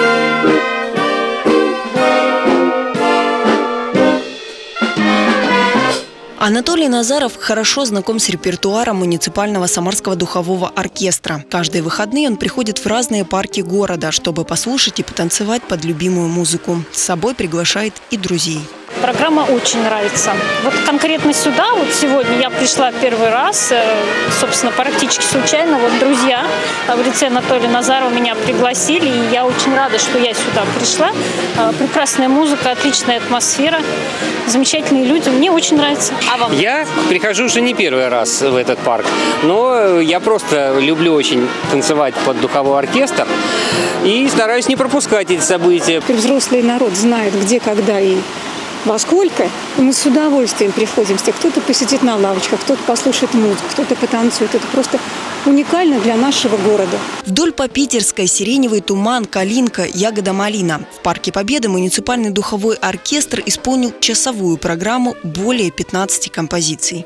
Анатолий Назаров хорошо знаком с репертуаром муниципального самарского духового оркестра. Каждые выходные он приходит в разные парки города, чтобы послушать и потанцевать под любимую музыку. С собой приглашает и друзей. Программа очень нравится. Вот конкретно сюда, вот сегодня я пришла первый раз, собственно, практически случайно. Вот друзья в лице Анатолия Назарова меня пригласили, и я очень рада, что я сюда пришла. Прекрасная музыка, отличная атмосфера, замечательные люди. Мне очень нравится. А вам? Я прихожу уже не первый раз в этот парк, но я просто люблю очень танцевать под духовой оркестр и стараюсь не пропускать эти события. Взрослый народ знает, где, когда и во сколько, и мы с удовольствием приходим. Кто-то посидит на лавочках, кто-то послушает музыку, кто-то потанцует. Это просто уникально для нашего города. Вдоль по Питерской сиреневый туман, калинка, ягода малина. В Парке Победы муниципальный духовой оркестр исполнил часовую программу более 15 композиций.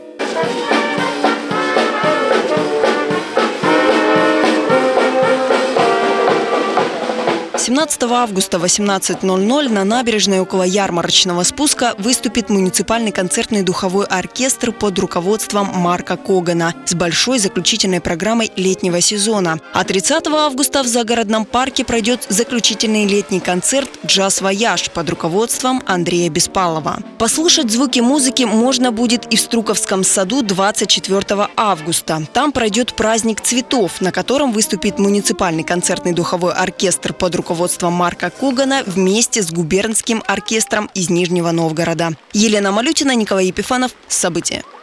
17 августа в 18:00 на набережной около ярмарочного спуска выступит муниципальный концертный духовой оркестр под руководством Марка Когана с большой заключительной программой летнего сезона. А 30 августа в загородном парке пройдет заключительный летний концерт «Джаз-вояж» под руководством Андрея Беспалова. Послушать звуки музыки можно будет и в Струковском саду 24 августа. Там пройдет праздник цветов, на котором выступит муниципальный концертный духовой оркестр под руководством Марка Когана вместе с губернским оркестром из Нижнего Новгорода. Елена Малютина, Николай Епифанов. События.